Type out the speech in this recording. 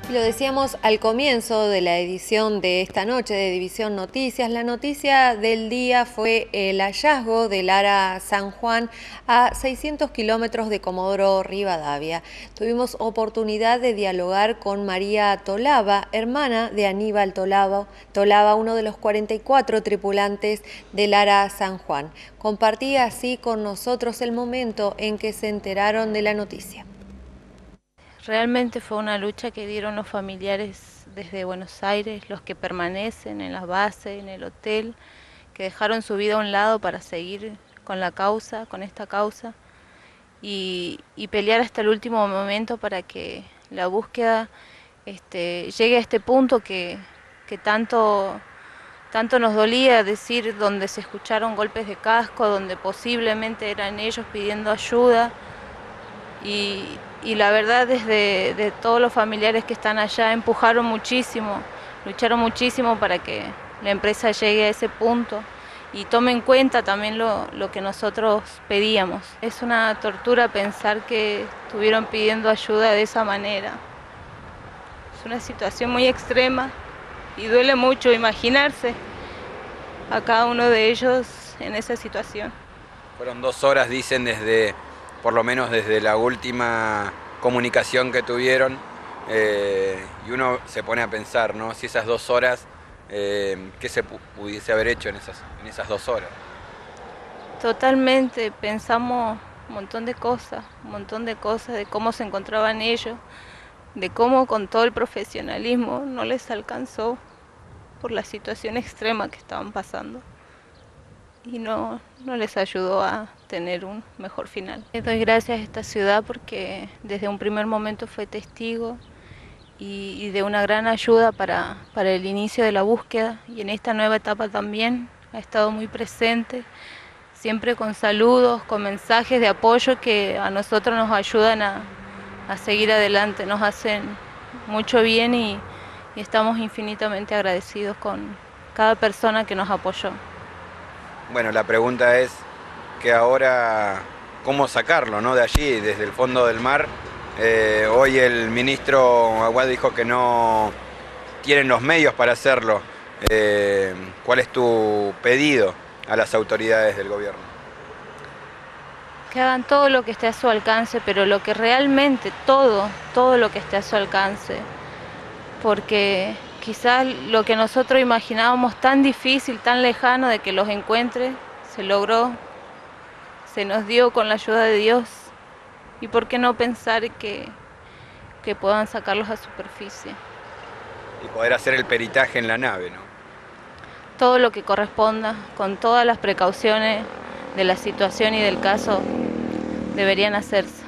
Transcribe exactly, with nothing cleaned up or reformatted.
Y lo decíamos al comienzo de la edición de esta noche de División Noticias. La noticia del día fue el hallazgo del Ara San Juan a seiscientos kilómetros de Comodoro Rivadavia. Tuvimos oportunidad de dialogar con María Tolaba, hermana de Aníbal Tolaba, Tolaba, uno de los cuarenta y cuatro tripulantes del Ara San Juan. Compartía así con nosotros el momento en que se enteraron de la noticia. Realmente fue una lucha que dieron los familiares desde Buenos Aires, los que permanecen en las bases, en el hotel, que dejaron su vida a un lado para seguir con la causa, con esta causa, y, y pelear hasta el último momento para que la búsqueda este, llegue a este punto que, que tanto, tanto nos dolía decir, donde se escucharon golpes de casco, donde posiblemente eran ellos pidiendo ayuda. Y, y la verdad desde de todos los familiares que están allá empujaron muchísimo, lucharon muchísimo para que la empresa llegue a ese punto y tome en cuenta también lo, lo que nosotros pedíamos. Es una tortura pensar que estuvieron pidiendo ayuda de esa manera. Es una situación muy extrema y duele mucho imaginarse a cada uno de ellos en esa situación. Fueron dos horas, dicen, desde, por lo menos desde la última comunicación que tuvieron, eh, y uno se pone a pensar, ¿no? Si esas dos horas, eh, ¿qué se pudiese haber hecho en esas, en esas dos horas? Totalmente, pensamos un montón de cosas, un montón de cosas, de cómo se encontraban ellos, de cómo con todo el profesionalismo no les alcanzó por la situación extrema que estaban pasando. Y no, no les ayudó a tener un mejor final. Les doy gracias a esta ciudad porque desde un primer momento fue testigo y, y de una gran ayuda para, para el inicio de la búsqueda, y en esta nueva etapa también ha estado muy presente, siempre con saludos, con mensajes de apoyo que a nosotros nos ayudan a, a seguir adelante, nos hacen mucho bien y, y estamos infinitamente agradecidos con cada persona que nos apoyó. Bueno, la pregunta es que ahora, ¿cómo sacarlo, ¿no? De allí, desde el fondo del mar? Eh, hoy el ministro Aguad dijo que no tienen los medios para hacerlo. Eh, ¿Cuál es tu pedido a las autoridades del gobierno? Que hagan todo lo que esté a su alcance, pero lo que realmente, todo, todo lo que esté a su alcance. Porque quizás lo que nosotros imaginábamos tan difícil, tan lejano de que los encuentre, se logró, se nos dio con la ayuda de Dios. Y por qué no pensar que, que puedan sacarlos a superficie. Y poder hacer el peritaje en la nave, ¿no? Todo lo que corresponda, con todas las precauciones de la situación y del caso, deberían hacerse.